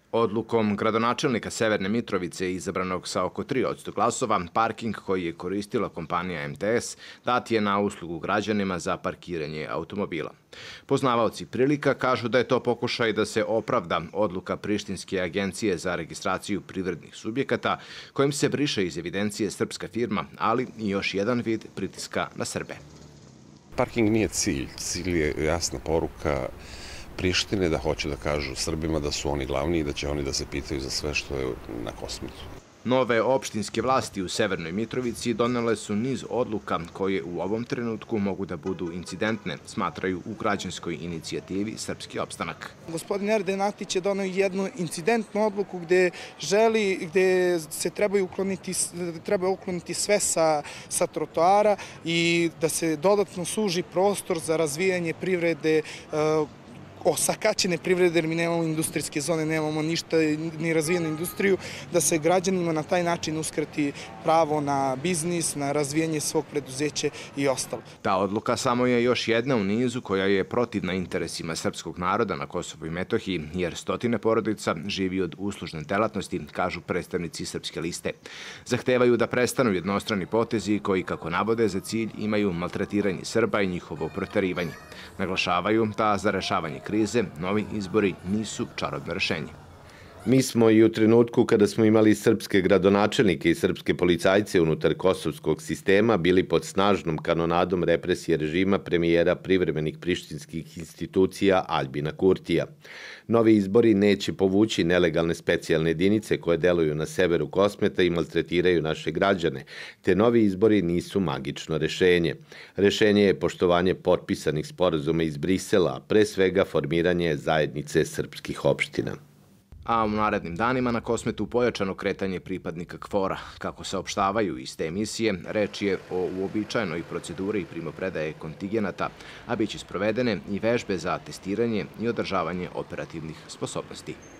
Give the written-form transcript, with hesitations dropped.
Odlukom gradonačelnika Severne Mitrovice, izabranog sa oko 3% glasova, parking koji je koristila kompanija MTS dat je na uslugu građanima za parkiranje automobila. Poznavaoci prilika kažu da je to pokušaj da se opravda odluka Prištinske agencije za registraciju privrednih subjekata, kojim se briše iz evidencije srpska firma, ali i još jedan vid pritiska na Srbe. Parking nije cilj. Cilj je jasna poruka Prištine da hoće da kažu Srbima da su oni glavni i da će oni da se pitaju za sve što je na Kosmetu. Nove opštinske vlasti u Severnoj Mitrovici donele su niz odluka koje u ovom trenutku mogu da budu incidentne, smatraju u građanskoj inicijativi Srpski opstanak. Gospodin Erden Atić je doneo jednu incidentnu odluku gde se treba ukloniti sve sa trotoara i da se dodatno suži prostor za razvijanje privrede, osakaćene privrede, jer mi nemamo industrijske zone, nemamo ništa, ni razvijenu industriju, da se građanima na taj način uskrati pravo na biznis, na razvijanje svog preduzeća i ostalo. Ta odluka samo je još jedna u nizu koja je protivna interesima srpskog naroda na Kosovu i Metohiji, jer stotine porodica živi od uslužne delatnosti, kažu predstavnici Srpske liste. Zahtevaju da prestanu jednostrani potezi koji, kako navode, za cilj imaju maltretiranje Srba i njihovo proterivanje. Naglašavaju da za rešavanje krize novi izbori nisu čarobno rešenje. Mi smo i u trenutku kada smo imali srpske gradonačelnike i srpske policajce unutar kosovskog sistema bili pod snažnom kanonadom represije režima premijera privremenih prištinskih institucija Aljbina Kurtija. Novi izbori neće povući nelegalne specijalne jedinice koje deluju na severu Kosmeta i maltretiraju naše građane, te novi izbori nisu magično rešenje. Rešenje je poštovanje potpisanih sporazuma iz Brisela, a pre svega formiranje zajednice srpskih opština. A u narednim danima na Kosmetu pojačano kretanje pripadnika KFOR-a. Kako saopštavaju iz te emisije, reč je o uobičajenoj proceduri primopredaje kontigenata, a biće sprovedene i vežbe za testiranje i održavanje operativnih sposobnosti.